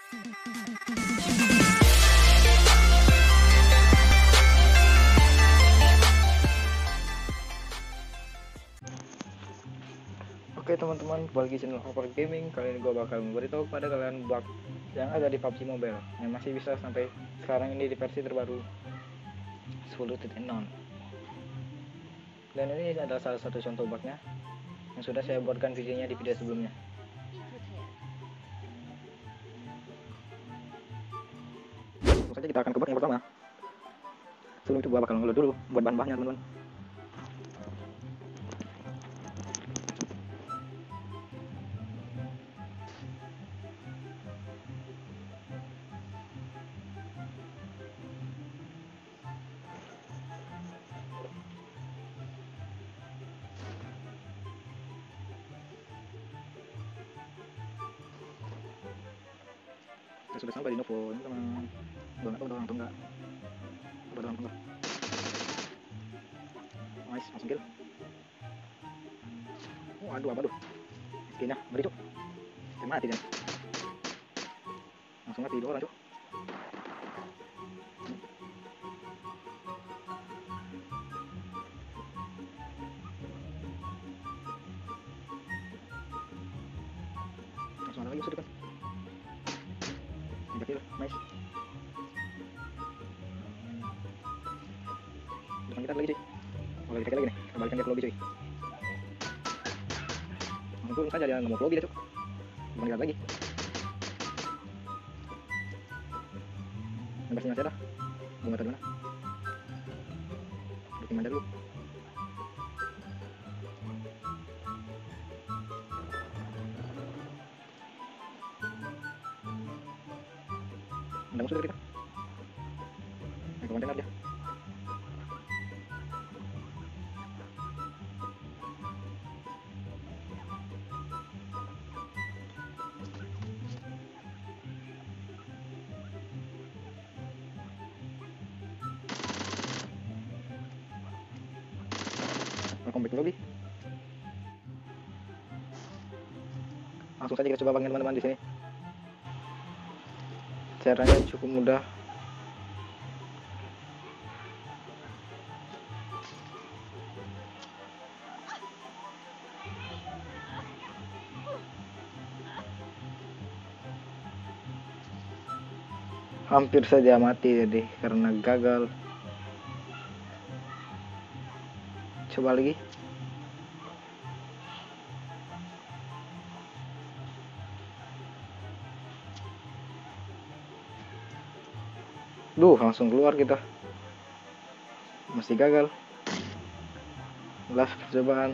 Oke teman-teman, bagi channel Hopper Gaming. Kali ini gue bakal memberitahu kepada kalian bug yang ada di PUBG Mobile yang masih bisa sampai sekarang ini di versi terbaru 10.0. Dan ini adalah salah satu contoh bugnya yang sudah saya buatkan videonya di video sebelumnya. Langsung saja kita akan ke bug yang pertama. Sebelum itu gue bakal ngeload dulu buat bahan-bahannya teman-teman. Kita sudah sampai di Novo teman-teman. Gue nggak tahu ada orang atau enggak. Ada orang atau enggak. Nice, langsung kill. Oh aduh apa tuh, kayaknya ngeri cuk. Mati dia. Langsung mati 2 orang cuk. Langsung ada lagi musuh depan. 3 kill, nice. Depan kita ada lagi cuy. Oh lagi lagi nih, kita balikan dia ke lobby cuy. Langsung saja dia nggak mau ke lobby dia cuk. Depan kita lagi. Nembasnya masih ada. Gue nggak tahu mana. Bikin manja dulu. Ada musuh dari kita. Naik ke kontainer dia. Welcome back to lobby. Langsung saja kita coba bangin teman-teman di sini. Caranya cukup mudah. Hampir saja mati tadi karena gagal. Coba lagi. Duh, langsung keluar kita. Masih gagal. Last percobaan.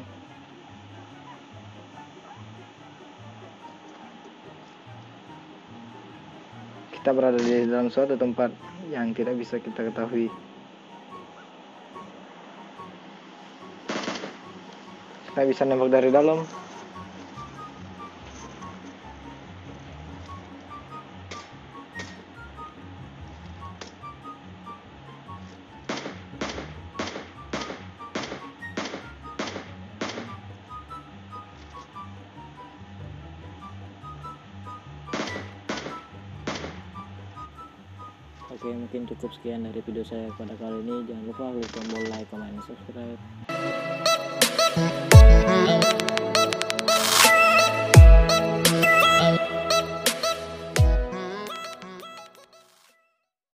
Kita berada di dalam suatu tempat yang tidak bisa kita ketahui. Kita bisa nembak dari dalam. Oke, mungkin cukup sekian dari video saya pada kali ini. Jangan lupa klik tombol like, comment, subscribe.